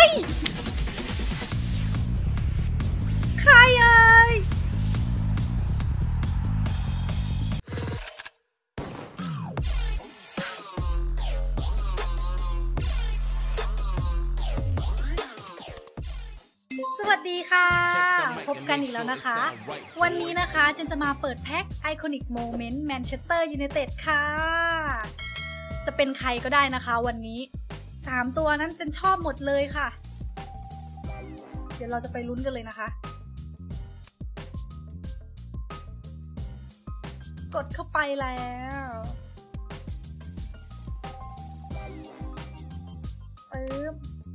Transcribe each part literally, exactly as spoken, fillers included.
ยใครเอ่ยสวัสดีค่ะพบกันอีกแล้วนะคะวันนี้นะคะเจนจะมาเปิดแพ็ค Iconic Moment Manchester United ค่ะจะเป็นใครก็ได้นะคะวันนี้สามตัวนั้นเจนชอบหมดเลยค่ะเดี๋ยวเราจะไปลุ้นกันเลยนะคะกดเข้าไปแล้วปึ๊บ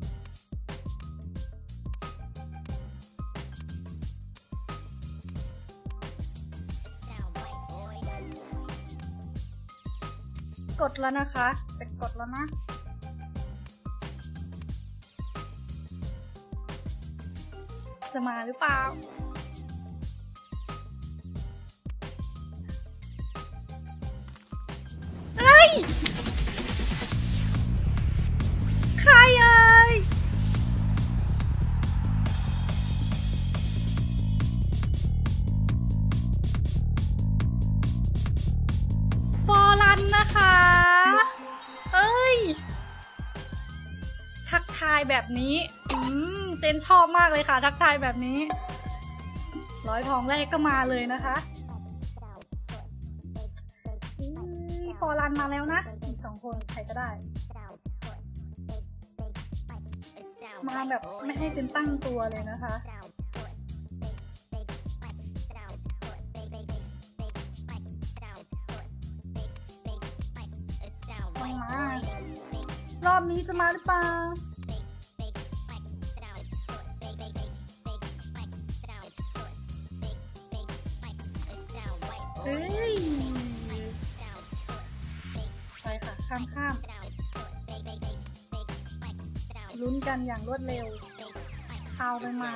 กดแล้วนะคะจะกดแล้วนะจะมาหรือเปล่าเฮ้ยใครเอ่ยฟอร์ลันนะคะเอ้ยทักทายแบบนี้อืมเจนชอบมากเลยค่ะทักทายแบบนี้ร้อยทองแรกก็มาเลยนะคะฟอร์ลันมาแล้วนะอีกสองคนใครก็ได้มาแบบไม่ให้เป็นตั้งตัวเลยนะคะต้องมารอบนี้จะมาหรือเปล่าเฮ้ยไปค่ะข้ามข้ามลุ้นกันอย่างรวดเร็วเข้าไปมา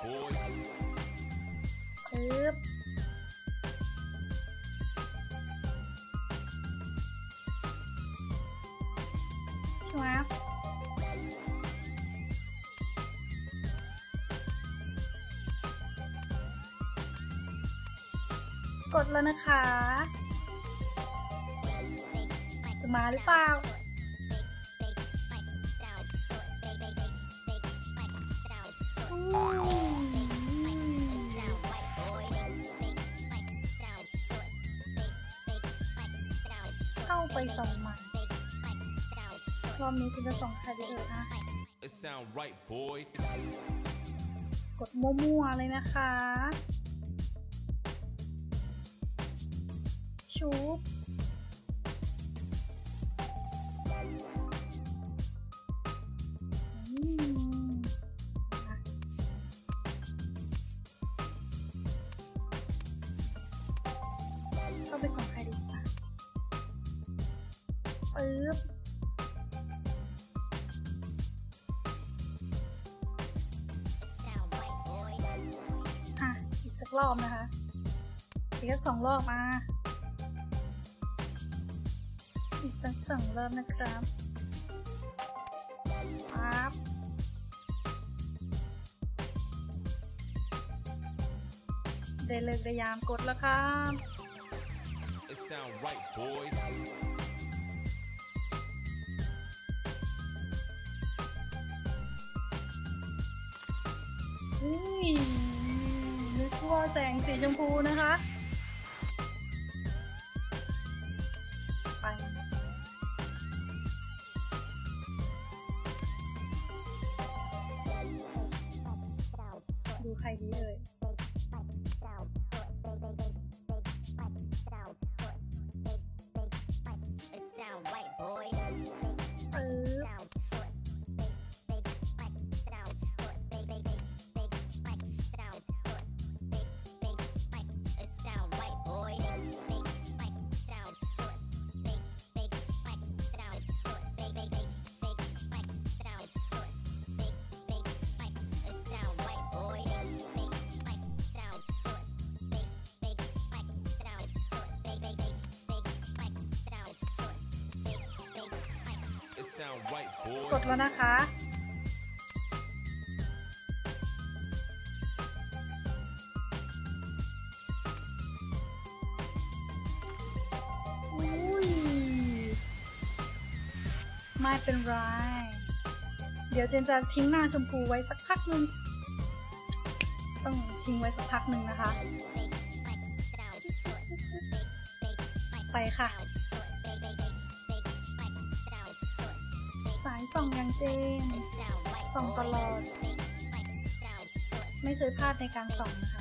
ปึ๊บใช่ไหมกดแล้วนะคะจะมาหรือเปล่าเข้าไปส่องมันรอบนี้คุณจะส่องใครดีเอ่ยนะกดมั่วๆเลยนะคะชุบเข้าไปส่องใครดีค่ะปึ๊บอ่ะอีกสักรอบนะคะอีกสักสองรอบมาอีกสักสองรอบนะครับปั๊บได้เลิกได้ยามกดแล้วครับนี่นึกว่าแสงสีชมพูนะคะไปดูใครดีเลยกดแล้วนะคะไม่เป็นไรเดี๋ยวเจนจะทิ้งหน้าชมพูไว้สักพักนึงต้องทิ้งไว้สักพักนึงนะคะไปค่ะสายส่องอย่างเจนส่องตลอดไม่เคยพลาดในการส่องนะคะ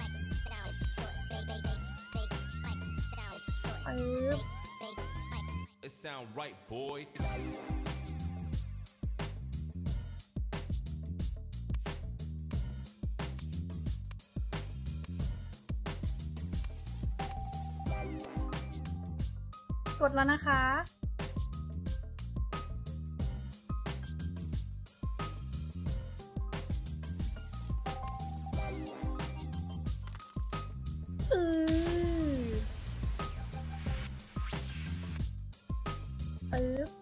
ปึ๊บกดแล้วนะคะอือปึ๊บ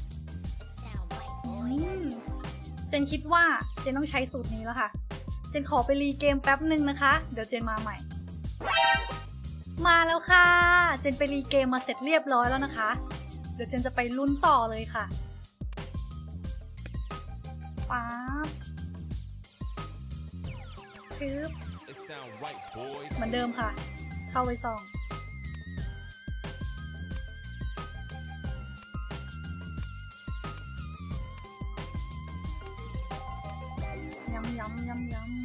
เจนคิดว่าเจนต้องใช้สูตรนี้แล้วค่ะเจนขอไปรีเกมแป๊บหนึ่งนะคะเดี๋ยวเจนมาใหม่มาแล้วค่ะเจนไปรีเกมมาเสร็จเรียบร้อยแล้วนะคะเดี๋ยวเจนจะไปลุ้นต่อเลยค่ะป๊าบปึ๊บเหมือนเดิมค่ะเข้าไปส่องย้ำย้ำย้ำย้ำ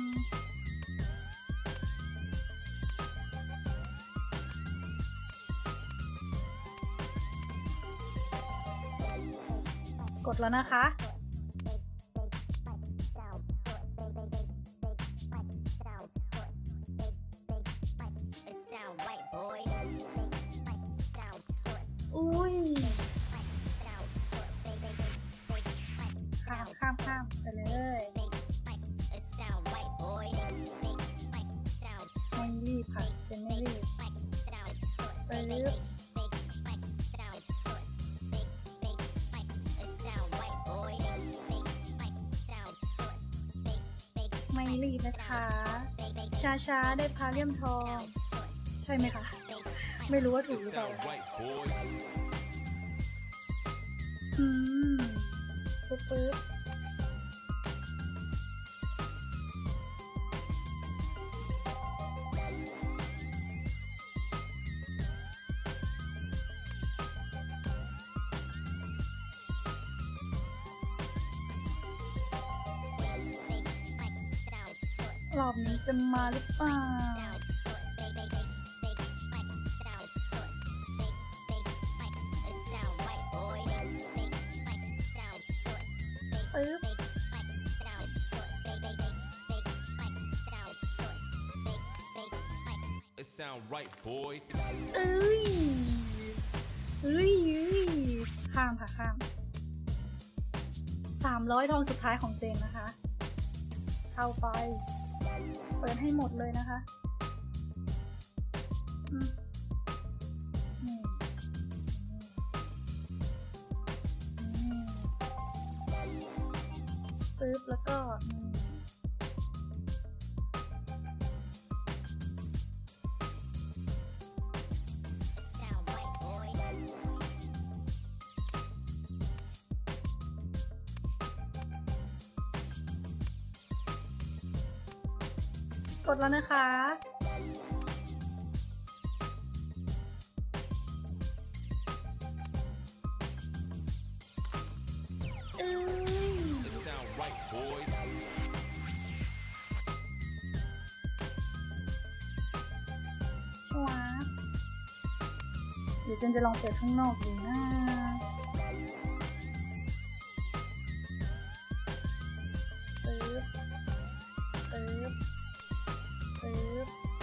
กดแล้วนะคะอุ้ยข้ามข้ามข้ามไปเลยไม่รีบค่ะเป็นไม่รีบไปรีบไม่รีบนะคะช้าช้าได้พาเลี่ยมทองใช่ไหมคะไม่รู้ว่าถูกหรือเปล่าอืมปึ๊บปึ๊บรอบนี้จะมาหรือเปล่าปึ๊บเอ้ยเอ้ยข้ามค่ะข้ามสามร้อยทองสุดท้ายของเจนนะคะเข้าไปเปิดให้หมดเลยนะคะนี่ปึ๊บแล้วก็กดแล้วนะคะเอ้ยชัวร์เดี๋ยวเจนจะลองเปิดข้างนอกดูนะปึ๊บปึ๊บปึ๊บ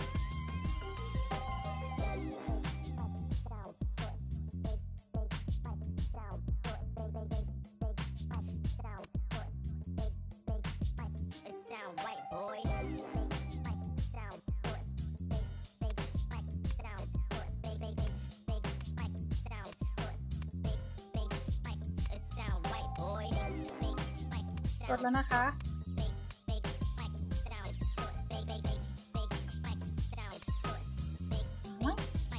กดแล้วนะคะ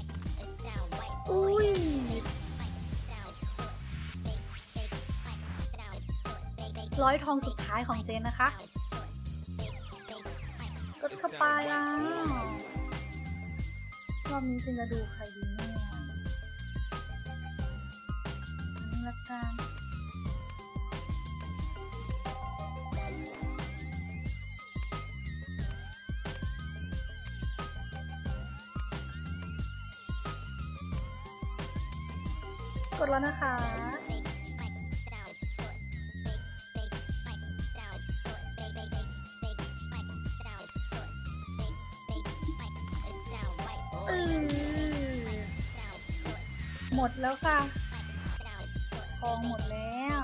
อุ้ยร้อยทองสุดท้ายของเจนนะคะกดเข้าไปแล้วรอบนี้เจนจะดูใครดีเนี่ยนี่ละกันกดแล้วนะคะหมดแล้วค่ะทองหมดแล้ว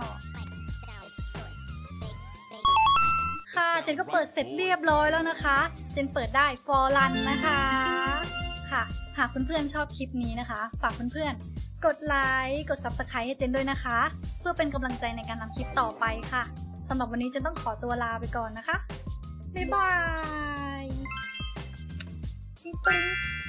ค่ะเจนก็เปิดเสร็จเรียบร้อยแล้วนะคะเจนเปิดได้ฟอร์รันนะคะค่ะหากเพื่อนๆชอบคลิปนี้นะคะฝากเพื่อนๆกดไลค์กด ซับสไครบ์ ให้เจนด้วยนะคะเพื่อเป็นกำลังใจในการทำคลิปต่อไปค่ะสำหรับวันนี้เจนต้องขอตัวลาไปก่อนนะคะบ๊ายบายปิ๊งปิ๊ง